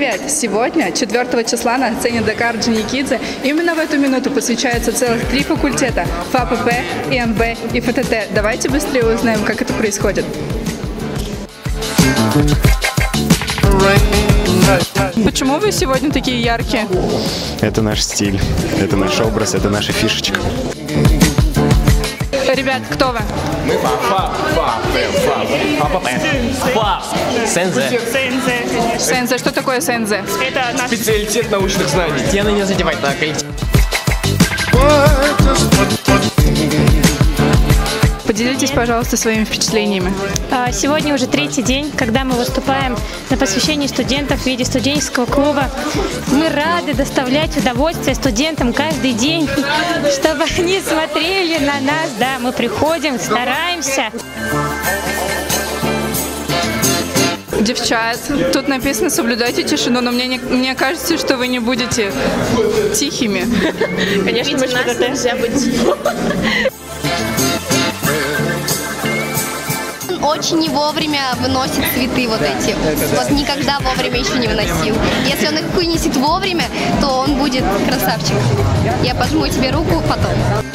привет! Сегодня, 4 числа, на сцене Dakar Orgenikidze именно в эту минуту посвящается целых 3 факультета – ФАПП, ИНБ и ФТТ. Давайте быстрее узнаем, как это происходит. Почему вы сегодня такие яркие? Это наш стиль, это наш образ, это наша фишечка. Ребят, кто вы? Мы Сензе. Сензе. Что такое сензе? Это наш Специалитет научных знаний. Стены не задевать, да, коллектив. Поделитесь, пожалуйста, своими впечатлениями. Сегодня уже 3-й день, когда мы выступаем на посвящении студентов в виде студенческого клуба. Мы рады доставлять удовольствие студентам каждый день, чтобы они смотрели на нас. Да, мы приходим, стараемся. Девчат, тут написано «соблюдайте тишину», но мне кажется, что вы не будете тихими. Конечно, мы нельзя быть тихим. Очень не вовремя выносит цветы вот эти. Вот никогда вовремя еще не выносил. Если он их вынесет вовремя, то он будет красавчик. Я пожму тебе руку потом.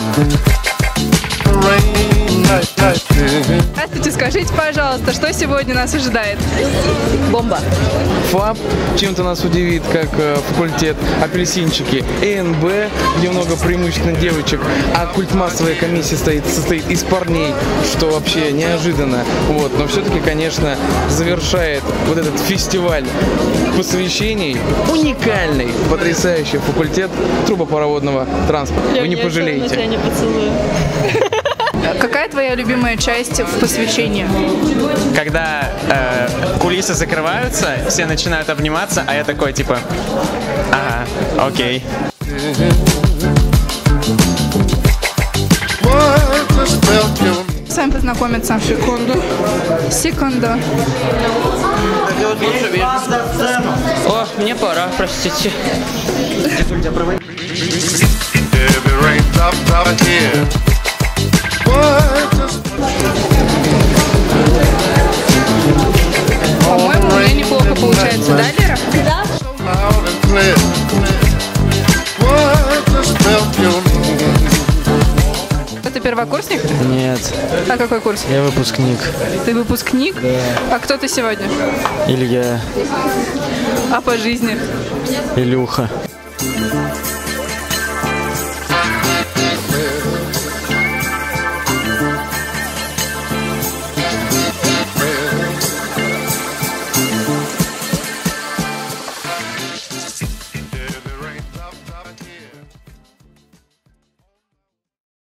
Здравствуйте, скажите, пожалуйста, что сегодня нас ожидает? Бомба. ФАП чем-то нас удивит, как факультет апельсинчики. ИНБ, где много преимущественно девочек, а культмассовая комиссия состоит из парней, что вообще неожиданно. Вот. Но все-таки, конечно, завершает вот этот фестиваль посвящений уникальный, потрясающий факультет трубопроводного транспорта. Вы не пожалеете. Какая твоя любимая часть в посвящении? Когда кулисы закрываются, все начинают обниматься, а я такой типа, ага, окей. С вами познакомиться. Секунду. О, мне пора, простите. По-моему, у меня неплохо получается, да, Лера? Да. Ты первокурсник? Нет, А какой курс? я выпускник. Ты выпускник? Да. А кто ты сегодня? Илья, А по жизни? Илюха.